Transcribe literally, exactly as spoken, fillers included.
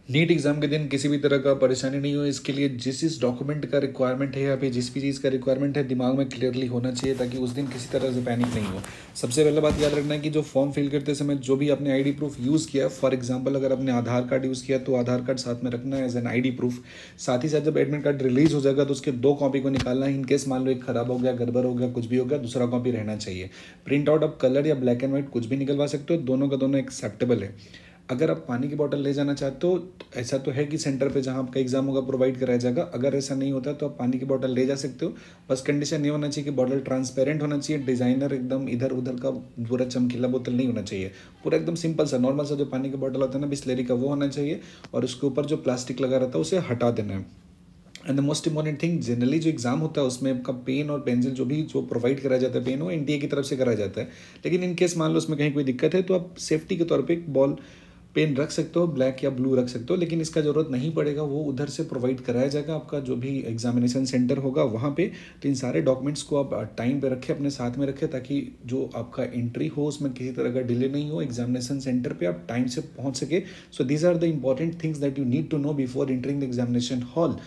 NEET exam के दिन किसी भी तरह का परेशानी नहीं हो, इसके लिए जिस जिस डॉक्यूमेंट का रिक्वायरमेंट है या फिर जिस भी चीज़ का रिक्वायरमेंट है दिमाग में क्लियरली होना चाहिए, ताकि उस दिन किसी तरह से पैनिक नहीं हो। सबसे पहले बात याद रखना है कि जो फॉर्म फिल करते समय जो भी आपने आईडी प्रूफ यूज़ किया, फॉर एग्जांपल अगर आपने आधार कार्ड यूज़ किया तो आधार कार्ड साथ में रखना है एज एन आईडी प्रूफ। साथ ही साथ जब एडमिट कार्ड रिलीज हो जाएगा तो उसके दो कॉपी को निकालना है। इनकेस मान लो एक खराब हो गया, गड़बड़ हो गया, कुछ भी हो गया, दूसरा कॉपी रहना चाहिए। प्रिंट आउट आप कलर या ब्लैक एंड व्हाइट कुछ भी निकलवा सकते हो, दोनों का दोनों एक्सेप्टेबल है। अगर आप पानी की बोतल ले जाना चाहते हो तो ऐसा तो है कि सेंटर पे जहाँ आपका एग्जाम होगा प्रोवाइड कराया जाएगा। अगर ऐसा नहीं होता तो आप पानी की बोतल ले जा सकते हो। बस कंडीशन ये होना चाहिए कि बोतल ट्रांसपेरेंट होना चाहिए, डिजाइनर एकदम इधर उधर का पूरा चमकीला बोतल नहीं होना चाहिए। पूरा एकदम सिंपल सा नॉर्मल सा जो पानी की बोतल होता है ना बिस्लेरी का, वो होना चाहिए। और उसके ऊपर जो प्लास्टिक लगा रहता है उसे हटा देना है। And the most important thing, generally जो एग्जाम होता है उसमें आपका पेन और पेंसिल जो भी जो प्रोवाइड कराया जाता है, पेन वो एनटीए की तरफ से कराया जाता है। लेकिन इन केस मान लो उसमें कहीं कोई दिक्कत है तो आप सेफ्टी के तौर पे एक बॉल पेन रख सकते हो, ब्लैक या ब्लू रख सकते हो, लेकिन इसका ज़रूरत नहीं पड़ेगा, वो उधर से प्रोवाइड कराया जाएगा आपका जो भी एग्जामिनेशन सेंटर होगा वहाँ पे। तो इन सारे डॉक्यूमेंट्स को आप टाइम पे रखें, अपने साथ में रखें, ताकि जो आपका एंट्री हो उसमें किसी तरह का डिले नहीं हो, एग्जामिनेशन सेंटर पे आप टाइम से पहुँच सके। So these are the important things that you need to know before entering the examination hall.